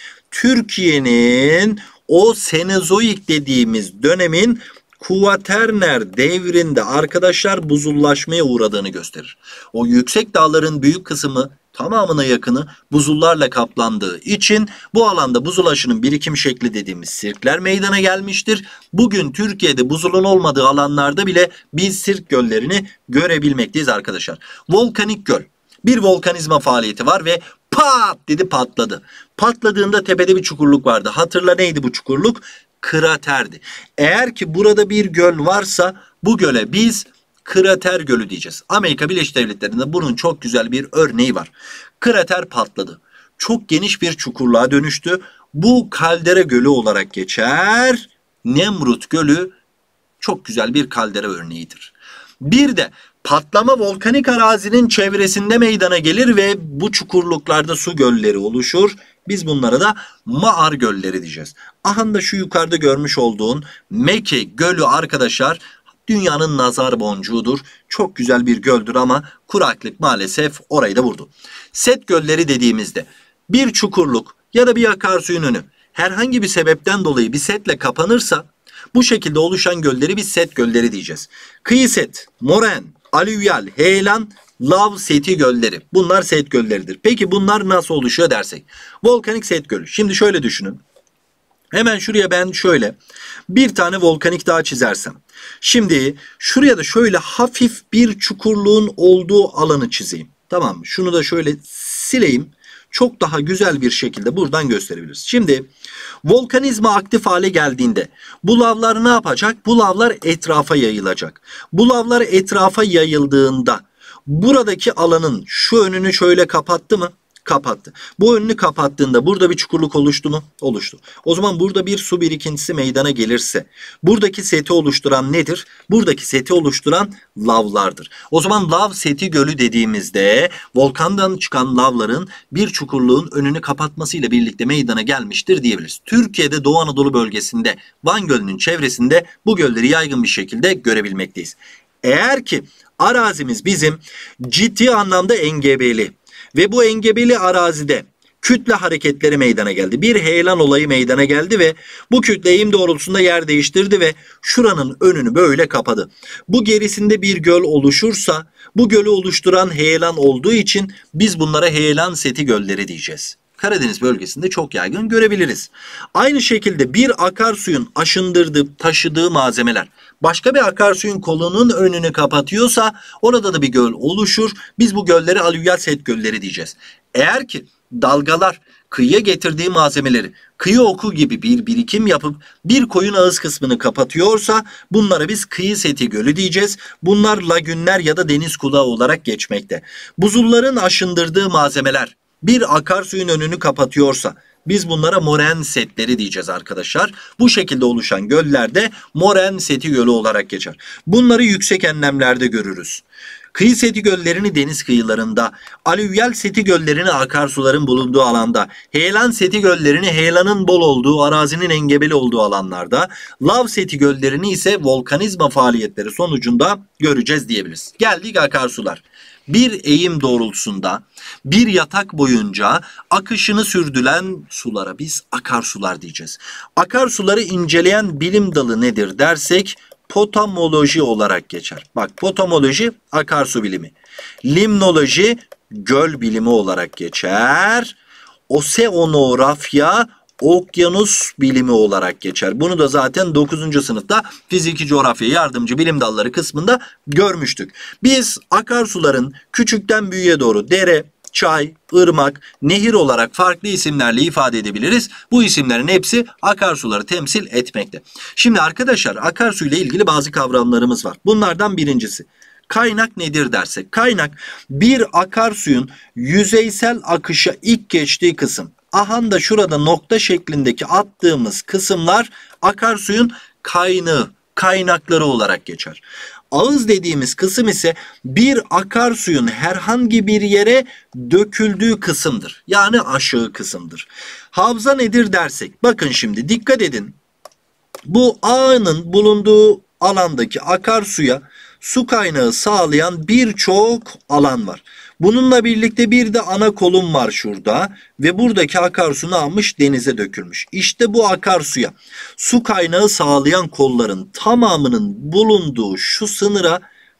Türkiye'nin o Senozoik dediğimiz dönemin Kuaterner devrinde arkadaşlar buzullaşmaya uğradığını gösterir. O yüksek dağların büyük kısmı, tamamına yakını buzullarla kaplandığı için bu alanda buzul aşının birikim şekli dediğimiz sirkler meydana gelmiştir. Bugün Türkiye'de buzulun olmadığı alanlarda bile biz sirk göllerini görebilmekteyiz arkadaşlar. Volkanik göl. Bir volkanizma faaliyeti var ve pat dedi patladı. Patladığında tepede bir çukurluk vardı. Hatırla neydi bu çukurluk? Kraterdi. Eğer ki burada bir göl varsa bu göle biz krater gölü diyeceğiz. Amerika Birleşik Devletleri'nde bunun çok güzel bir örneği var. Krater patladı. Çok geniş bir çukurluğa dönüştü. Bu kaldera gölü olarak geçer. Nemrut Gölü çok güzel bir kaldera örneğidir. Bir de patlama volkanik arazinin çevresinde meydana gelir ve bu çukurluklarda su gölleri oluşur. Biz bunlara da mağar gölleri diyeceğiz. Aha da şu yukarıda görmüş olduğun Meke Gölü arkadaşlar dünyanın nazar boncuğudur. Çok güzel bir göldür ama kuraklık maalesef orayı da vurdu. Set gölleri dediğimizde bir çukurluk ya da bir akarsuyun önü herhangi bir sebepten dolayı bir setle kapanırsa bu şekilde oluşan gölleri biz set gölleri diyeceğiz. Kıyı set, moren, alüvyal, heyelan, lav seti gölleri. Bunlar set gölleridir. Peki bunlar nasıl oluşuyor dersek? Volkanik set gölü. Şimdi şöyle düşünün. Hemen şuraya ben şöyle bir tane volkanik dağ çizersem. Şimdi şuraya da şöyle hafif bir çukurluğun olduğu alanı çizeyim. Tamam mı? Şunu da şöyle sileyim. Çok daha güzel bir şekilde buradan gösterebiliriz. Şimdi volkanizma aktif hale geldiğinde bu lavlar ne yapacak? Bu lavlar etrafa yayılacak. Bu lavlar etrafa yayıldığında buradaki alanın şu önünü şöyle kapattı mı? Kapattı. Bu önünü kapattığında burada bir çukurluk oluştu mu? Oluştu. O zaman burada bir su birikintisi meydana gelirse buradaki seti oluşturan nedir? Buradaki seti oluşturan lavlardır. O zaman lav seti gölü dediğimizde volkandan çıkan lavların bir çukurluğun önünü kapatmasıyla birlikte meydana gelmiştir diyebiliriz. Türkiye'de Doğu Anadolu bölgesinde Van Gölü'nün çevresinde bu gölleri yaygın bir şekilde görebilmekteyiz. Eğer ki arazimiz bizim ciddi anlamda engebeli ve bu engebeli arazide kütle hareketleri meydana geldi. Bir heyelan olayı meydana geldi ve bu kütle eğim doğrultusunda yer değiştirdi ve şuranın önünü böyle kapadı. Bu gerisinde bir göl oluşursa bu gölü oluşturan heyelan olduğu için biz bunlara heyelan seti gölleri diyeceğiz. Karadeniz bölgesinde çok yaygın görebiliriz. Aynı şekilde bir akarsuyun aşındırdığı, taşıdığı malzemeler başka bir akarsuyun kolunun önünü kapatıyorsa orada da bir göl oluşur. Biz bu gölleri alüvyal set gölleri diyeceğiz. Eğer ki dalgalar kıyıya getirdiği malzemeleri kıyı oku gibi bir birikim yapıp bir koyun ağız kısmını kapatıyorsa bunlara biz kıyı seti gölü diyeceğiz. Bunlar lagünler ya da deniz kulağı olarak geçmekte. Buzulların aşındırdığı malzemeler bir akarsuyun önünü kapatıyorsa biz bunlara moren setleri diyeceğiz arkadaşlar. Bu şekilde oluşan göllerde moren seti gölü olarak geçer. Bunları yüksek enlemlerde görürüz. Kıyı seti göllerini deniz kıyılarında, alüvyal seti göllerini akarsuların bulunduğu alanda, heyelan seti göllerini heyelanın bol olduğu, arazinin engebeli olduğu alanlarda, lav seti göllerini ise volkanizma faaliyetleri sonucunda göreceğiz diyebiliriz. Geldik akarsular. Bir eğim doğrultusunda bir yatak boyunca akışını sürdüren sulara biz akarsular diyeceğiz. Akarsuları inceleyen bilim dalı nedir dersek potamoloji olarak geçer. Bak potamoloji akarsu bilimi. Limnoloji göl bilimi olarak geçer. Oseanografya okyanus bilimi olarak geçer. Bunu da zaten dokuzuncu sınıfta fiziki coğrafya yardımcı bilim dalları kısmında görmüştük. Biz akarsuların küçükten büyüğe doğru dere, çay, ırmak, nehir olarak farklı isimlerle ifade edebiliriz. Bu isimlerin hepsi akarsuları temsil etmekte. Şimdi arkadaşlar akarsu ile ilgili bazı kavramlarımız var. Bunlardan birincisi kaynak nedir dersek. Kaynak bir akarsuyun yüzeysel akışa ilk geçtiği kısım. Aha da şurada nokta şeklindeki attığımız kısımlar akarsuyun kaynağı, kaynakları olarak geçer. Ağız dediğimiz kısım ise bir akarsuyun herhangi bir yere döküldüğü kısımdır. Yani aşağı kısımdır. Havza nedir dersek. Bakın şimdi dikkat edin. Bu ağının bulunduğu alandaki akarsuya su kaynağı sağlayan birçok alan var. Bununla birlikte bir de ana kolum var şurada ve buradaki akarsu ne yapmış? Denize dökülmüş. İşte bu akarsuya su kaynağı sağlayan kolların tamamının bulunduğu şu sınıra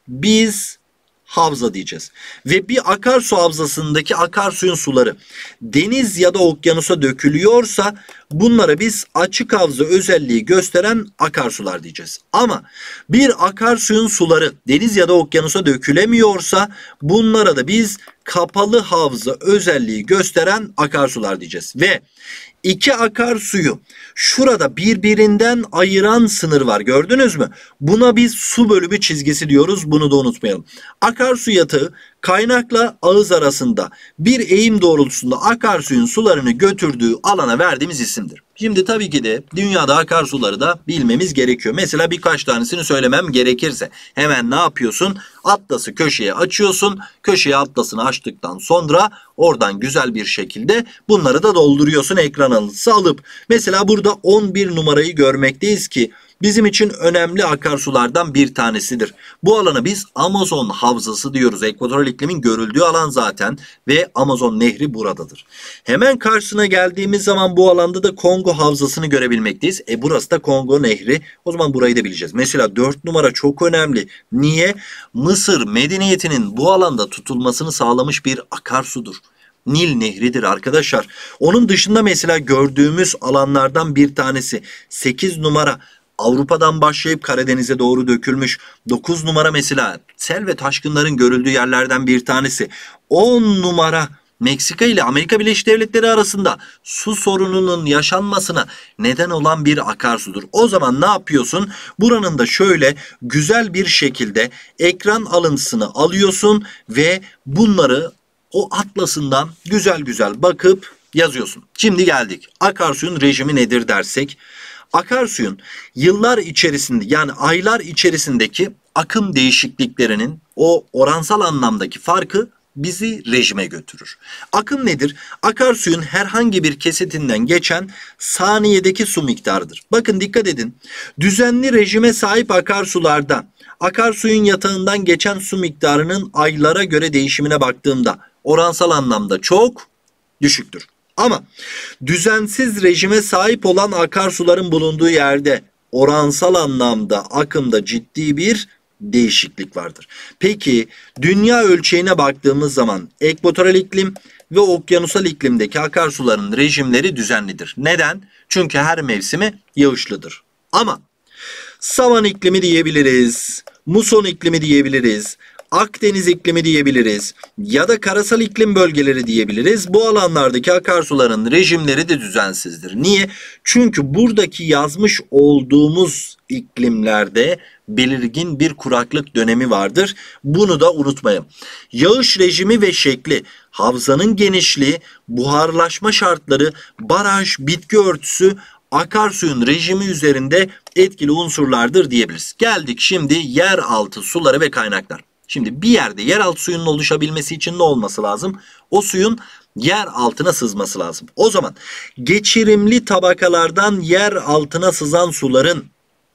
biz havza diyeceğiz. Ve bir akarsu havzasındaki akarsuyun suları deniz ya da okyanusa dökülüyorsa bunlara biz açık havza özelliği gösteren akarsular diyeceğiz. Ama bir akarsuyun suları deniz ya da okyanusa dökülemiyorsa bunlara da biz kapalı havza özelliği gösteren akarsular diyeceğiz. Ve iki akarsuyu şurada birbirinden ayıran sınır var, gördünüz mü? Buna biz su bölümü çizgisi diyoruz, bunu da unutmayalım. Akarsu yatağı kaynakla ağız arasında bir eğim doğrultusunda akarsuyun sularını götürdüğü alana verdiğimiz isimdir. Şimdi tabii ki de dünyada akarsuları da bilmemiz gerekiyor. Mesela birkaç tanesini söylemem gerekirse hemen ne yapıyorsun? Atlası köşeye açıyorsun. Köşeye atlasını açtıktan sonra oradan güzel bir şekilde bunları da dolduruyorsun ekran alıntısı alıp. Mesela burada on bir numarayı görmekteyiz ki bizim için önemli akarsulardan bir tanesidir. Bu alana biz Amazon havzası diyoruz. Ekvatoral iklimin görüldüğü alan zaten ve Amazon nehri buradadır. Hemen karşısına geldiğimiz zaman bu alanda da Kongo havzasını görebilmekteyiz. E burası da Kongo nehri. O zaman burayı da bileceğiz. Mesela dört numara çok önemli. Niye? Mısır medeniyetinin bu alanda tutulmasını sağlamış bir akarsudur. Nil nehridir arkadaşlar. Onun dışında mesela gördüğümüz alanlardan bir tanesi sekiz numara. Avrupa'dan başlayıp Karadeniz'e doğru dökülmüş. dokuz numara mesela sel ve taşkınların görüldüğü yerlerden bir tanesi. on numara Meksika ile Amerika Birleşik Devletleri arasında su sorununun yaşanmasına neden olan bir akarsudur. O zaman ne yapıyorsun? Buranın da şöyle güzel bir şekilde ekran alıntısını alıyorsun ve bunları o atlasından güzel güzel bakıp yazıyorsun. Şimdi geldik. Akarsuyun rejimi nedir dersek. Akarsuyun yıllar içerisinde yani aylar içerisindeki akım değişikliklerinin o oransal anlamdaki farkı bizi rejime götürür. Akım nedir? Akarsuyun herhangi bir kesitinden geçen saniyedeki su miktarıdır. Bakın dikkat edin. Düzenli rejime sahip akarsularda akarsuyun yatağından geçen su miktarının aylara göre değişimine baktığımda oransal anlamda çok düşüktür. Ama düzensiz rejime sahip olan akarsuların bulunduğu yerde oransal anlamda akımda ciddi bir değişiklik vardır. Peki dünya ölçeğine baktığımız zaman ekvatoral iklim ve okyanusal iklimdeki akarsuların rejimleri düzenlidir. Neden? Çünkü her mevsimi yağışlıdır. Ama savan iklimi diyebiliriz, muson iklimi diyebiliriz, Akdeniz iklimi diyebiliriz ya da karasal iklim bölgeleri diyebiliriz. Bu alanlardaki akarsuların rejimleri de düzensizdir. Niye? Çünkü buradaki yazmış olduğumuz iklimlerde belirgin bir kuraklık dönemi vardır. Bunu da unutmayın. Yağış rejimi ve şekli, havzanın genişliği, buharlaşma şartları, baraj, bitki örtüsü akarsuyun rejimi üzerinde etkili unsurlardır diyebiliriz. Geldik şimdi yeraltı suları ve kaynaklar. Şimdi bir yerde yeraltı suyunun oluşabilmesi için ne olması lazım? O suyun yer altına sızması lazım. O zaman geçirimli tabakalardan yer altına sızan suların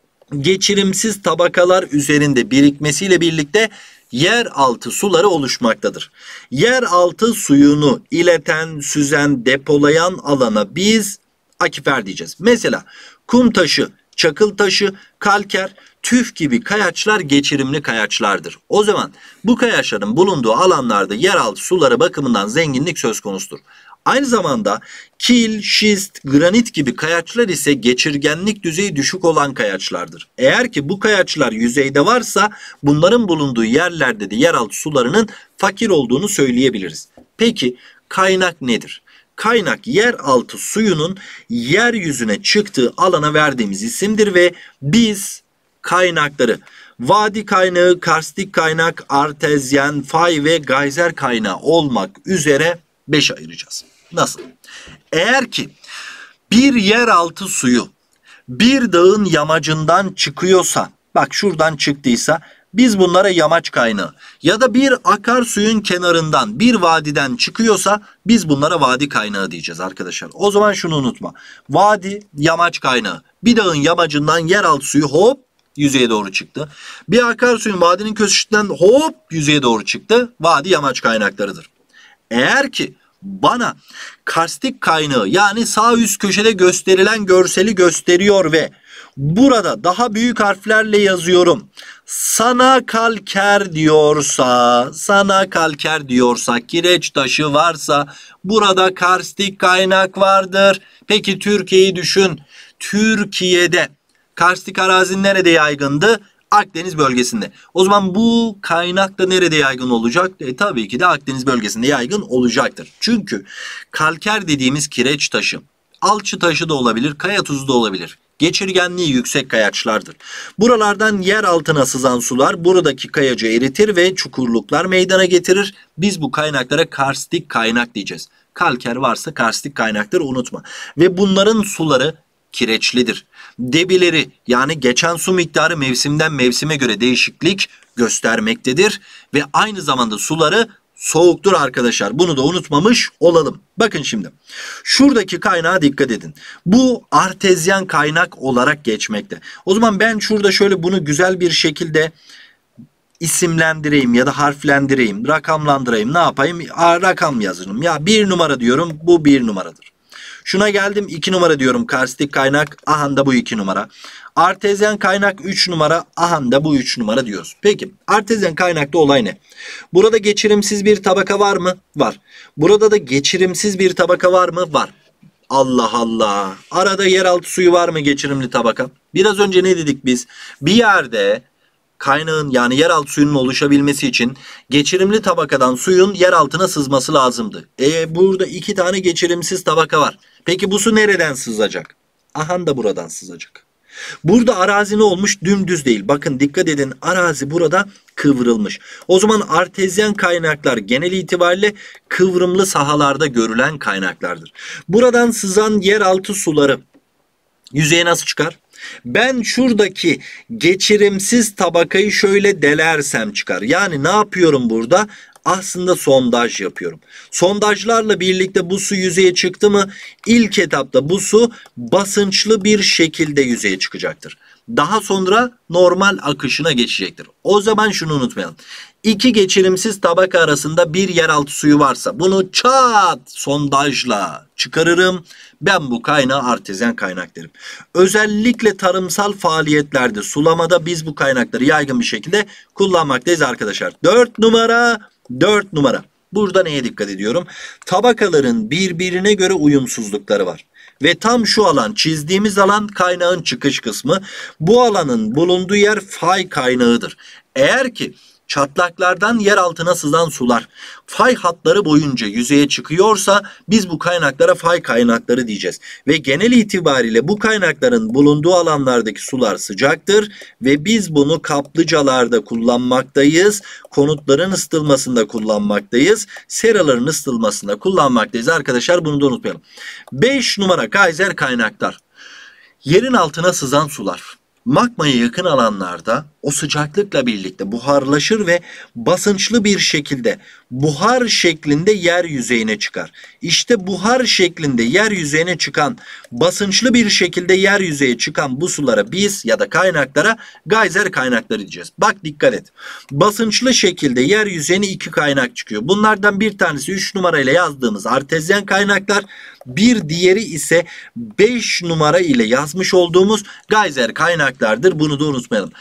geçirimsiz tabakalar üzerinde birikmesiyle birlikte yeraltı suları oluşmaktadır. Yeraltı suyunu ileten, süzen, depolayan alana biz akifer diyeceğiz. Mesela kum taşı, çakıl taşı, kalker, tüf gibi kayaçlar geçirimli kayaçlardır. O zaman bu kayaçların bulunduğu alanlarda yeraltı suları bakımından zenginlik söz konusudur. Aynı zamanda kil, şist, granit gibi kayaçlar ise geçirgenlik düzeyi düşük olan kayaçlardır. Eğer ki bu kayaçlar yüzeyde varsa bunların bulunduğu yerlerde de yeraltı sularının fakir olduğunu söyleyebiliriz. Peki kaynak nedir? Kaynak yeraltı suyunun yeryüzüne çıktığı alana verdiğimiz isimdir ve biz kaynakları vadi kaynağı, karstik kaynak, artezyen, fay ve gayzer kaynağı olmak üzere beşe ayıracağız. Nasıl? Eğer ki bir yeraltı suyu bir dağın yamacından çıkıyorsa, bak şuradan çıktıysa biz bunlara yamaç kaynağı ya da bir akarsuyun kenarından bir vadiden çıkıyorsa biz bunlara vadi kaynağı diyeceğiz arkadaşlar. O zaman şunu unutma. Vadi yamaç kaynağı. Bir dağın yamacından yeraltı suyu hop yüzeye doğru çıktı. Bir akarsuyun vadinin köşesinden hop yüzeye doğru çıktı. Vadi yamaç kaynaklarıdır. Eğer ki bana karstik kaynağı yani sağ üst köşede gösterilen görseli gösteriyor ve burada daha büyük harflerle yazıyorum. Sana kalker diyorsa, sana kalker diyorsa, kireç taşı varsa burada karstik kaynak vardır. Peki Türkiye'yi düşün. Türkiye'de karstik arazi nerede yaygındı? Akdeniz bölgesinde. O zaman bu kaynak da nerede yaygın olacak? E, tabii ki de Akdeniz bölgesinde yaygın olacaktır. Çünkü kalker dediğimiz kireç taşı, alçı taşı da olabilir, kaya tuzu da olabilir. Geçirgenliği yüksek kayaçlardır. Buralardan yer altına sızan sular buradaki kayacı eritir ve çukurluklar meydana getirir. Biz bu kaynaklara karstik kaynak diyeceğiz. Kalker varsa karstik kaynaktır, unutma. Ve bunların suları kireçlidir. Debileri yani geçen su miktarı mevsimden mevsime göre değişiklik göstermektedir. Ve aynı zamanda suları soğuktur arkadaşlar. Bunu da unutmamış olalım. Bakın şimdi. Şuradaki kaynağa dikkat edin. Bu artezyen kaynak olarak geçmekte. O zaman ben şurada şöyle bunu güzel bir şekilde isimlendireyim ya da harflendireyim, rakamlandırayım. Ne yapayım? Aa, rakam yazırım. Ya bir numara diyorum. Bu bir numaradır. Şuna geldim iki numara diyorum. Karstik kaynak. Aha da bu iki numara. Artezyen kaynak üç numara. Aha da bu üç numara diyoruz. Peki artezyen kaynakta olay ne? Burada geçirimsiz bir tabaka var mı? Var. Burada da geçirimsiz bir tabaka var mı? Var. Allah Allah. Arada yeraltı suyu var mı geçirimli tabaka? Biraz önce ne dedik biz? Bir yerde kaynağın yani yeraltı suyunun oluşabilmesi için geçirimli tabakadan suyun yer altına sızması lazımdı. E burada iki tane geçirimsiz tabaka var. Peki bu su nereden sızacak? Aha da buradan sızacak. Burada arazi ne olmuş? Dümdüz değil. Bakın dikkat edin, arazi burada kıvrılmış. O zaman artezyen kaynaklar genel itibariyle kıvrımlı sahalarda görülen kaynaklardır. Buradan sızan yeraltı suları yüzeye nasıl çıkar? Ben şuradaki geçirimsiz tabakayı şöyle delersem çıkar. Yani ne yapıyorum burada? Aslında sondaj yapıyorum. Sondajlarla birlikte bu su yüzeye çıktı mı? İlk etapta bu su basınçlı bir şekilde yüzeye çıkacaktır. Daha sonra normal akışına geçecektir. O zaman şunu unutmayalım. İki geçirimsiz tabaka arasında bir yeraltı suyu varsa bunu çat sondajla çıkarırım. Ben bu kaynağı artezyen kaynak derim. Özellikle tarımsal faaliyetlerde sulamada biz bu kaynakları yaygın bir şekilde kullanmaktayız arkadaşlar. dört numara dört numara. Burada neye dikkat ediyorum? Tabakaların birbirine göre uyumsuzlukları var. Ve tam şu alan, çizdiğimiz alan kaynağın çıkış kısmı. Bu alanın bulunduğu yer fay kaynağıdır. Eğer ki çatlaklardan yer altına sızan sular fay hatları boyunca yüzeye çıkıyorsa biz bu kaynaklara fay kaynakları diyeceğiz. Ve genel itibariyle bu kaynakların bulunduğu alanlardaki sular sıcaktır ve biz bunu kaplıcalarda kullanmaktayız. Konutların ısıtılmasında kullanmaktayız. Seraların ısıtılmasında kullanmaktayız. Arkadaşlar bunu da unutmayalım. beş numara gayzer kaynaklar. Yerin altına sızan sular magmaya yakın alanlarda o sıcaklıkla birlikte buharlaşır ve basınçlı bir şekilde buhar şeklinde yer yüzeyine çıkar. İşte buhar şeklinde yer yüzeyine çıkan, basınçlı bir şekilde yer yüzeye çıkan bu sulara biz ya da kaynaklara gayzer kaynakları diyeceğiz. Bak dikkat et. Basınçlı şekilde yer yüzeyine iki kaynak çıkıyor. Bunlardan bir tanesi üç numarayla yazdığımız artezyen kaynaklar, bir diğeri ise beş numara ile yazmış olduğumuz gayzer kaynaklardır. Bunu da unutmayalım. Kars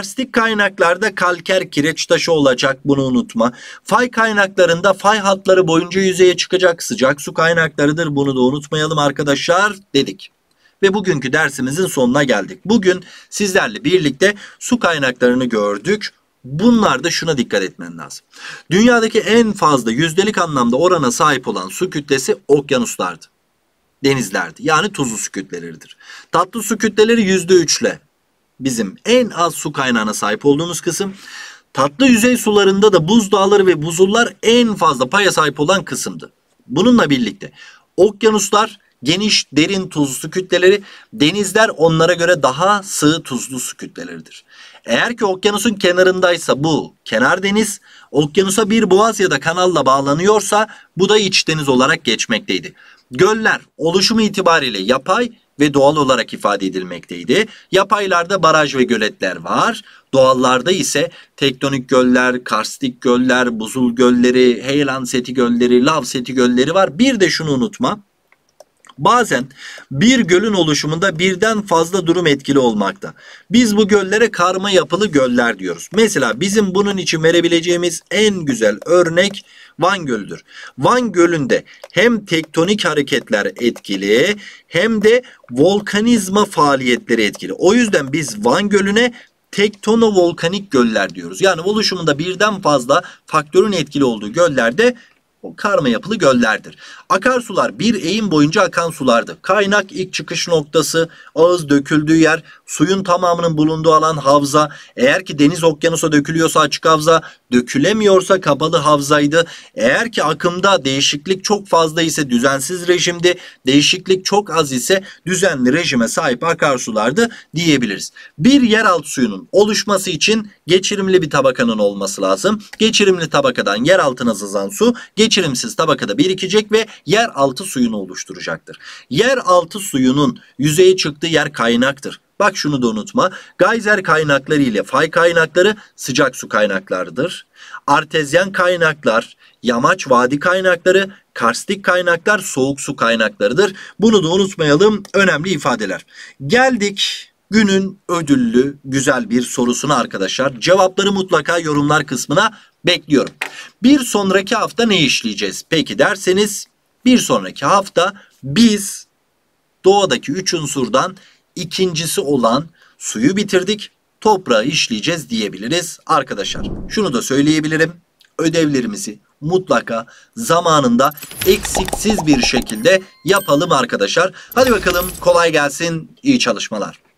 Karstik kaynaklarda kalker kireç taşı olacak, bunu unutma. Fay kaynaklarında fay hatları boyunca yüzeye çıkacak, sıcak su kaynaklarıdır, bunu da unutmayalım arkadaşlar dedik. Ve bugünkü dersimizin sonuna geldik. Bugün sizlerle birlikte su kaynaklarını gördük. Bunlarda şuna dikkat etmen lazım. Dünyadaki en fazla yüzdelik anlamda orana sahip olan su kütlesi okyanuslardı. Denizlerdi. Yani tuzlu su kütleleridir. Tatlı su kütleleri yüzde üçle bizim en az su kaynağına sahip olduğumuz kısım. Tatlı yüzey sularında da buzdağları ve buzullar en fazla paya sahip olan kısımdı. Bununla birlikte okyanuslar geniş, derin tuzlu su kütleleri, denizler onlara göre daha sığ tuzlu su kütleleridir. Eğer ki okyanusun kenarındaysa bu kenar deniz, okyanusa bir boğaz ya da kanalla bağlanıyorsa bu da iç deniz olarak geçmekteydi. Göller oluşumu itibariyle yapay ve doğal olarak ifade edilmekteydi. Yapaylarda baraj ve göletler var. Doğallarda ise tektonik göller, karstik göller, buzul gölleri, heyelan seti gölleri, lav seti gölleri var. Bir de şunu unutma. Bazen bir gölün oluşumunda birden fazla durum etkili olmakta. Biz bu göllere karma yapılı göller diyoruz. Mesela bizim bunun için verebileceğimiz en güzel örnek Van Gölü'dür. Van Gölü'nde hem tektonik hareketler etkili hem de volkanizma faaliyetleri etkili. O yüzden biz Van Gölü'ne tektonovolkanik göller diyoruz. Yani oluşumunda birden fazla faktörün etkili olduğu göllerde o karma yapılı göllerdir. Akarsular bir eğim boyunca akan sulardı. Kaynak ilk çıkış noktası, ağız döküldüğü yer, suyun tamamının bulunduğu alan havza. Eğer ki deniz okyanusa dökülüyorsa açık havza, dökülemiyorsa kapalı havzaydı. Eğer ki akımda değişiklik çok fazla ise düzensiz rejimdi, değişiklik çok az ise düzenli rejime sahip akarsulardı diyebiliriz. Bir yeraltı suyunun oluşması için geçirimli bir tabakanın olması lazım. Geçirimli tabakadan yer altına sızan su geçirimsiz tabakada birikecek ve yeraltı suyunu oluşturacaktır. Yeraltı suyunun yüzeye çıktığı yer kaynaktır. Bak şunu da unutma. Geyser kaynakları ile fay kaynakları sıcak su kaynaklarıdır. Artezyen kaynaklar, yamaç vadi kaynakları, karstik kaynaklar soğuk su kaynaklarıdır. Bunu da unutmayalım. Önemli ifadeler. Geldik günün ödüllü güzel bir sorusuna arkadaşlar. Cevapları mutlaka yorumlar kısmına bekliyorum. Bir sonraki hafta ne işleyeceğiz? Peki derseniz bir sonraki hafta biz doğadaki üç unsurdan ikincisi olan suyu bitirdik. Toprağı işleyeceğiz diyebiliriz arkadaşlar. Şunu da söyleyebilirim. Ödevlerimizi mutlaka zamanında eksiksiz bir şekilde yapalım arkadaşlar. Hadi bakalım kolay gelsin, iyi çalışmalar.